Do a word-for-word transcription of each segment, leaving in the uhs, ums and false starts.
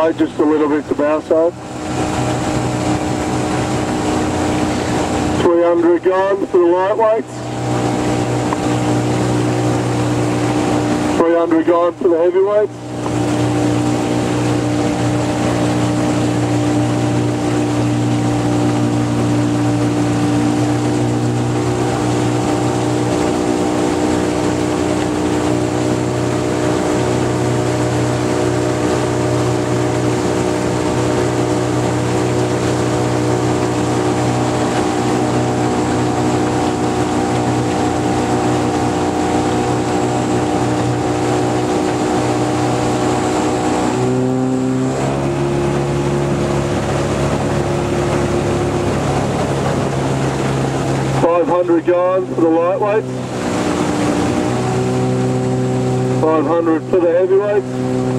Okay, just a little bit to bow side. three hundred gone for the lightweights. three hundred gone for the heavyweights. five hundred gone for the lightweights. five hundred for the heavyweights.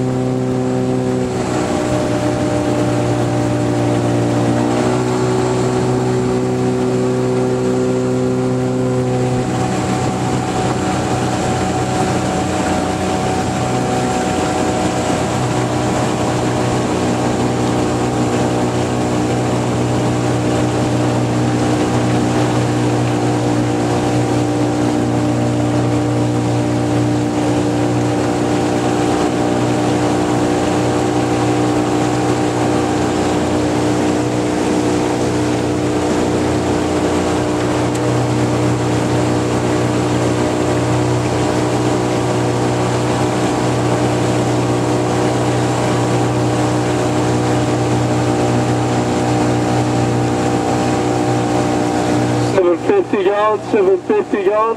seven fifty gone, seven fifty gone.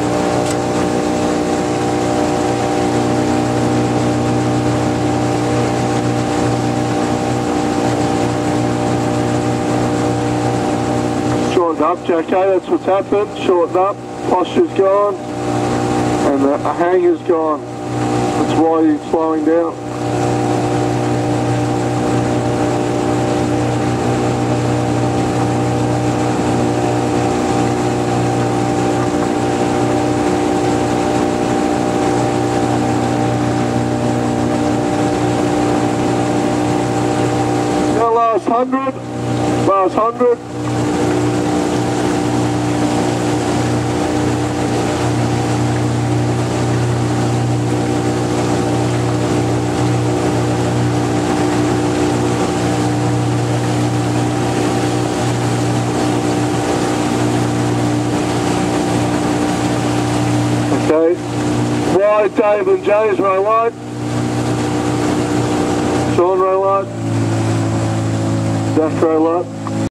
Shortened up, J K, that's what's happened. Shortened up, posture's gone, and the hanger's gone. That's why he's slowing down. Last hundred, last hundred. Okay, right, Dave and Jay's row line. Sean row line. Death row line.